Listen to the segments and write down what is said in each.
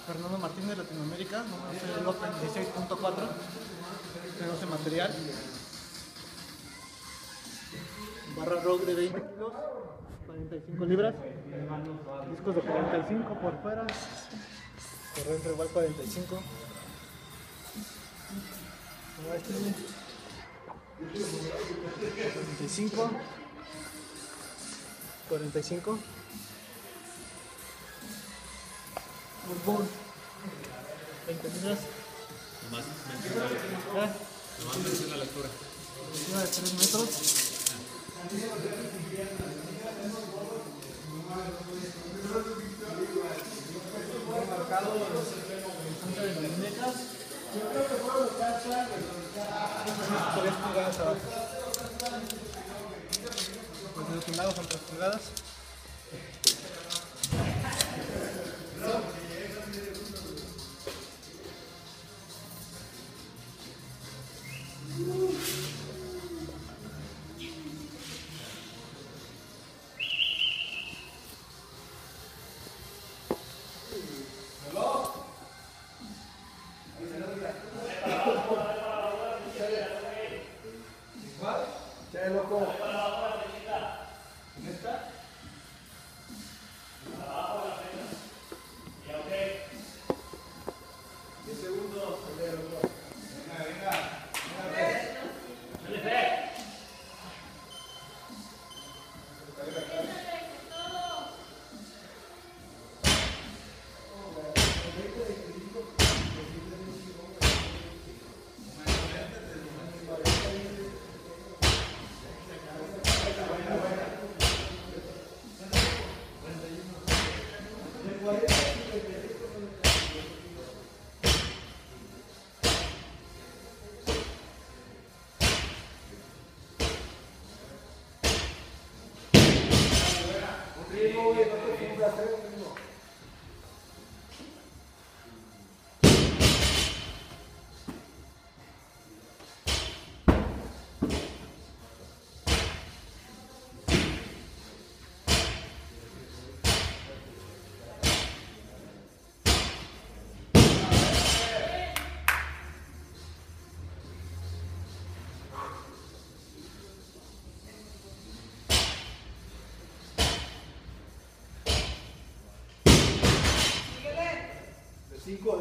Fernando Martínez, Latinoamérica, número el Open 16.4, de 12 material. Barra rock de 20 kilos, 45 libras, discos de 45 por fuera, corriente igual 45. 45, 45. Fútbol 20 libras. Nomás menciona la altura. Encima de 3 metros. Marcado en de las muñecas. Yo creo que puedo buscar 3 pulgadas abajo. Los de los lados son 3 pulgadas. De 5,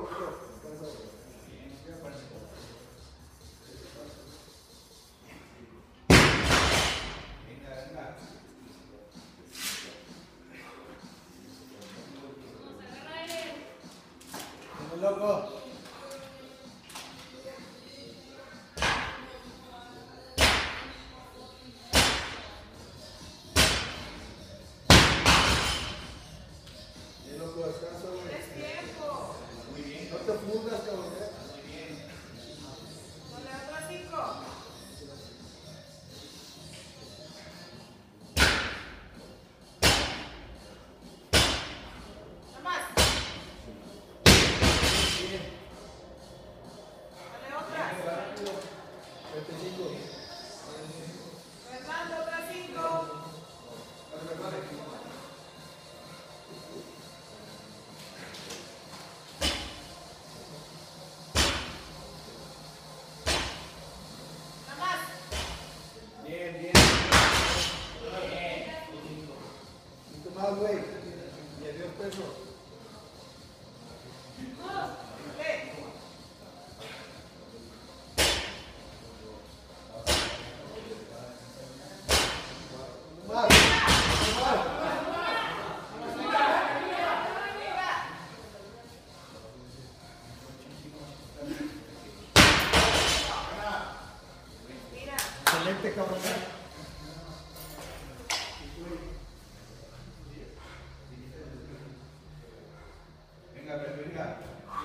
loco. Descanso, güey. Es tiempo. Muy bien. No te fundas, cabrón. Muy bien. Con la otra 5. Nada más. Bien. Dale otra. 25. Fernando, otra 5. Más, güey. Y adiós, peso. Excelente, cabrón. Venga.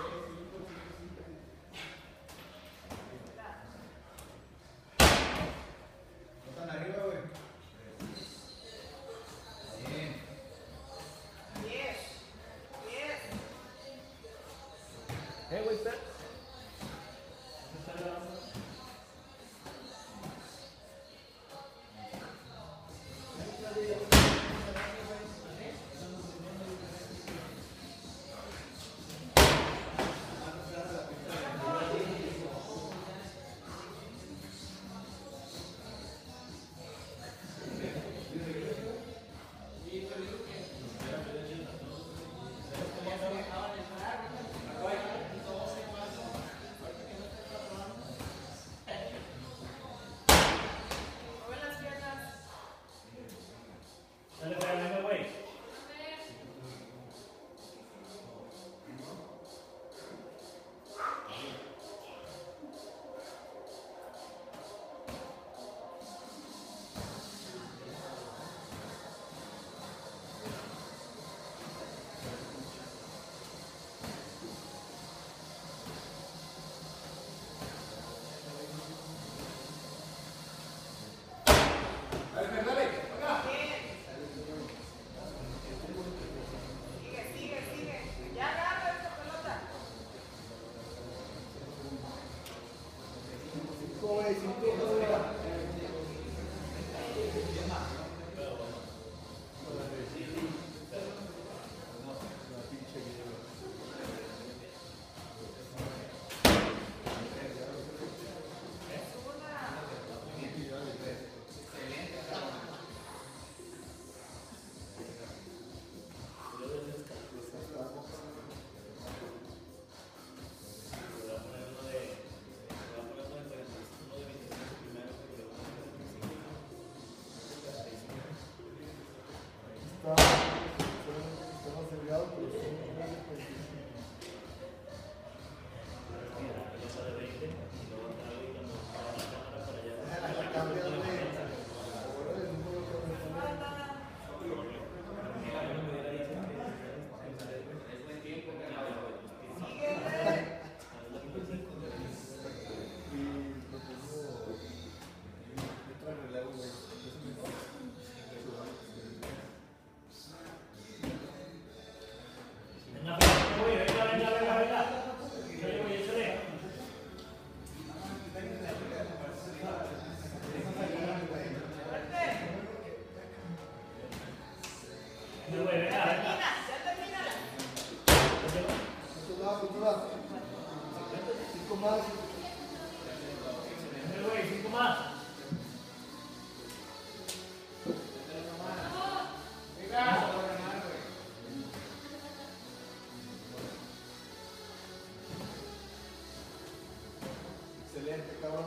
¿No están arriba, güey? Bien. 10. Güey, está. 5 más. 5 más. Excelente, cabrón.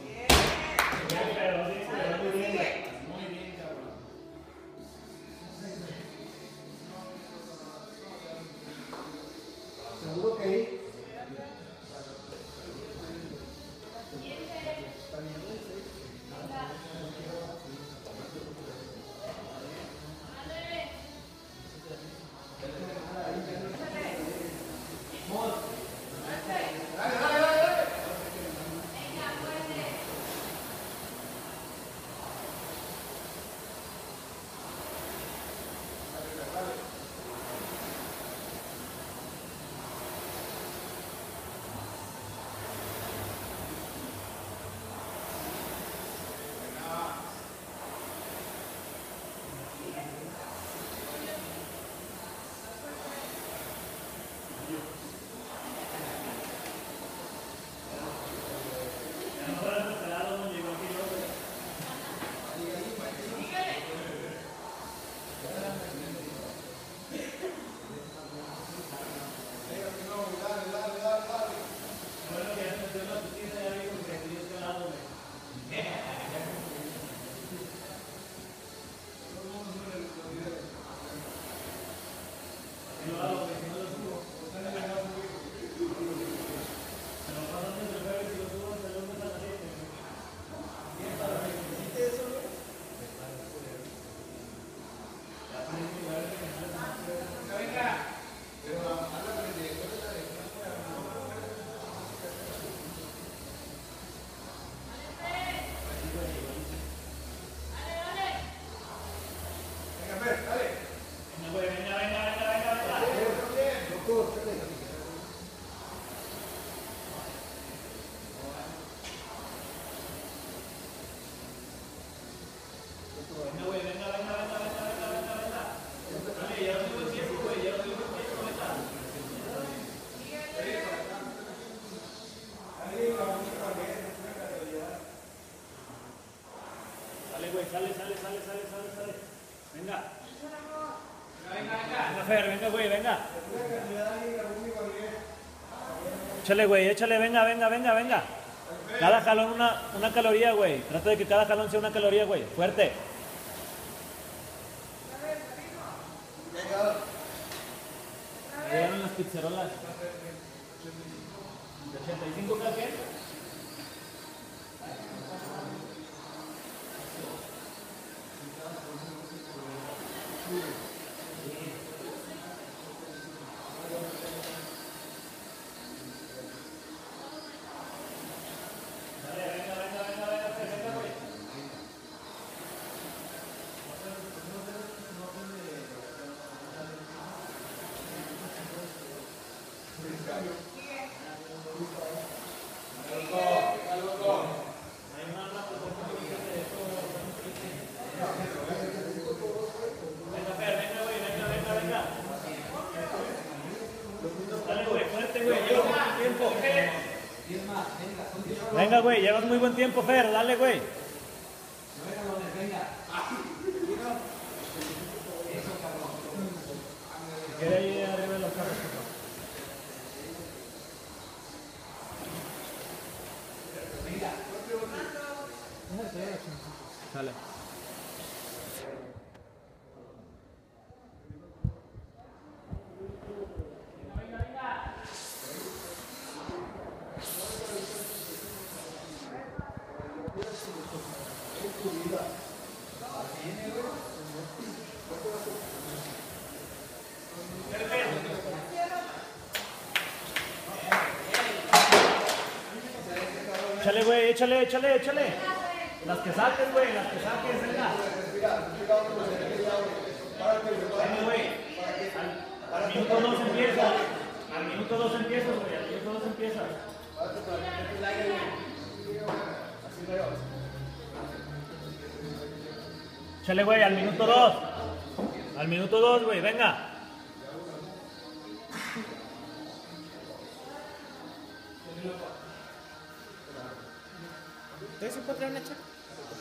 Seguro que ahí. Sale. Venga. Venga, Fer, venga, güey, venga. Échale, güey, échale, venga. Cada jalón una caloría, güey. Trata de que cada jalón sea una caloría, güey. Fuerte. Me llegaron las pizzerolas. ¿De 85 cada qué? Venga, güey, llevas muy buen tiempo, Fer, dale, güey. Queda ahí arriba de los carros. Sale. Échale, güey, échale. Las que saques, güey, venga. Venga, güey. Al minuto 2 empiezas. Al minuto 2 empiezas. Échale, güey, al minuto 2. Al minuto 2, güey, venga. Entonces se puede traer una chaca.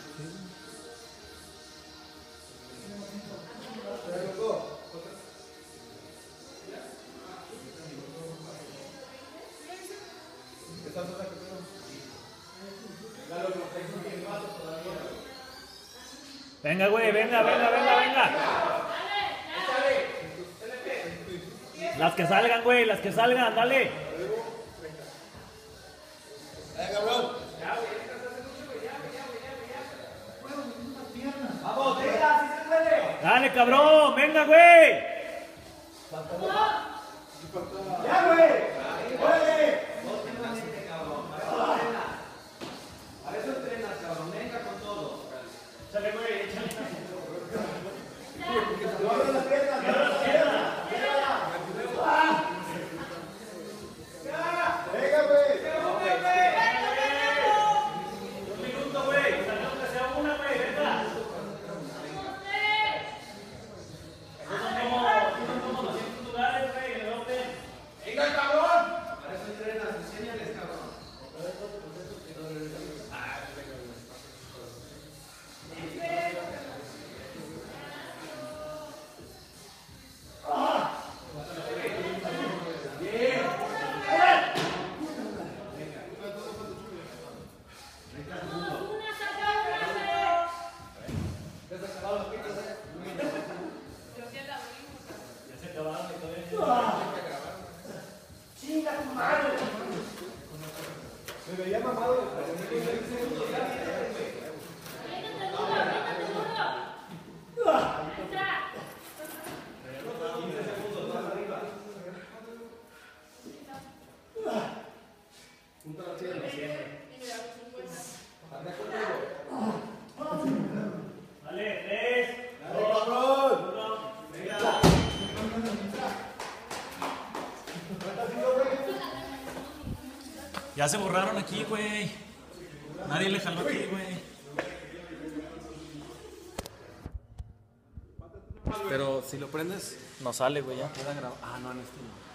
Venga, güey, venga. Las que salgan, güey, las que salgan, dale. Vamos, venga, si se puede. Dale, cabrón, venga, güey. Ya, güey. ¡Órale! A eso entrenas, cabrón. Venga con todo. Échale, güey, échale. Abre las piernas, abre las piernas. Venga, güey. Un minuto, güey. Salgamos que sea una, güey, venga. Esos son como 200 lugares, güey, en el Open. Venga, cabrón. Para eso entrenas, enséñales, cabrón. Me veía mamado. Dale, 3, 2, 1. Venga. Ya se borraron aquí, güey. Nadie le jaló aquí, güey. Pero si lo prendes, No sale, güey, ya. queda grabado. Ah, no, en este no.